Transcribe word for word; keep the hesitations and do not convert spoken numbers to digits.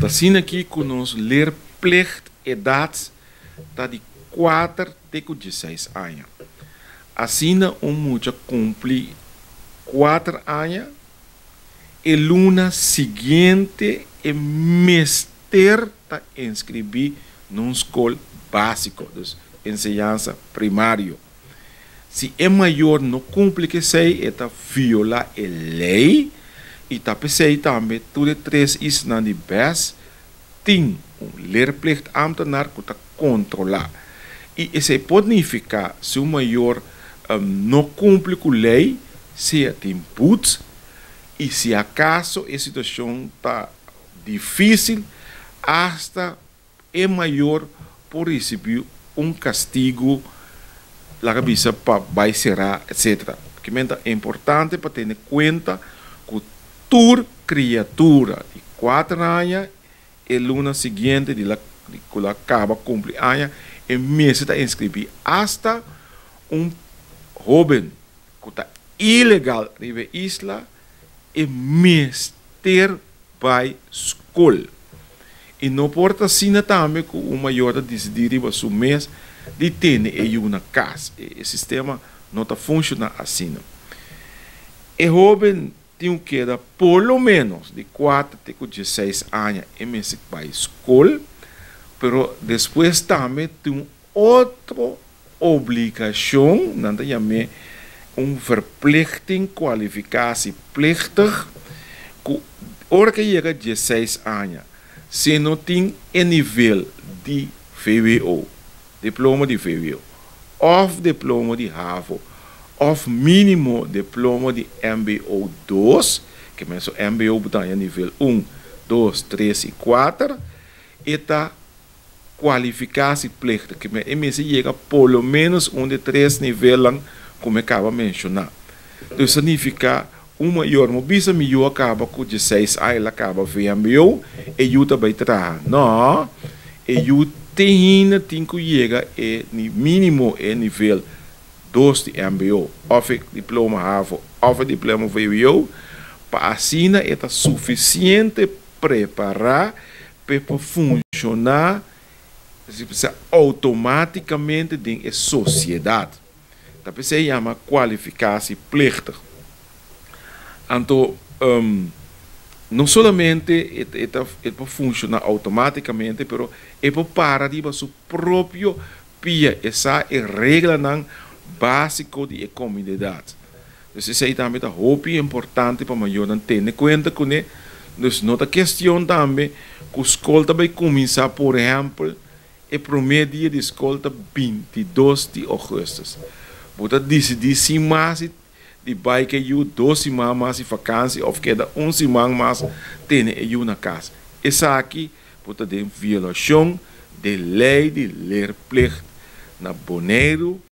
Tá zien aqui que nos leerplicht idade tá de quatro até dezesseis anos. Assim, um muito cumpre quatro anos e luna seguinte é mester tá inscrever num escola básico, dus enseñança primário. Se é maior não cumpre que sei, é tá viola a lei e tá pensei também tudo três is na de best tem um leerplicht ambtenaar que tá controlar. E esse pode ficar se o maior um, não cumpre com a lei, se tem put e se acaso a situação está difícil, hasta é maior por receber um castigo, la cabeça para vai será, etcétera. Porque é importante para ter em conta que toda criatura de quatro anos e luna seguinte de la de que acaba cumprir anos e mês está inscrito hasta um jovem que está ilegal na isla e mês ter vai escola. E não importa assim também que o maior decidir para o mês de ter em uma casa. O sistema não está funcionando assim. O jovem tem que dar pelo menos de quatro até dezesseis anos em mês para a escola, mas depois também tem outra obrigação, não é um verplichting, qualificatie plichtig, que hora que chega a dezesseis anos, se não tem o nível de V W O, diploma de V W O, ou diploma de HAVO, ou mínimo diploma de M B O dois, que mesmo M B O está em nível um, dois, três e quatro, e está qualificação plichtig, que mesmo chega pelo menos um de três níveis, como eu acabo de mencionar. Então, significa um maior, uma bisa melhor acaba com dezesseis anos, acaba V M B O, e eu também trabalho. Não, e eu tenho que chegar a mínimo a nível dois de M B O, ou diploma HAVO, ou diploma V W O, para assim é suficiente preparar para funcionar automaticamente dentro da sociedade. Então, se chama qualificação plichtig. Então, um, não somente é para funcionar automaticamente, mas é para parar de seu próprio pia. Essa é a regra básica da comunidade. Então, isso é também muito importante para maior ter em conta com isso. Então, não é questão também que a escola vai começar, por exemplo, o primeiro dia de escola vinte e dois de agosto. Você decidir se mais de vai que eu duas semanas mais de vacância ou que uma semana mais tem eu na casa. Essa aqui pode ter violação de lei de leerplicht na Bonaire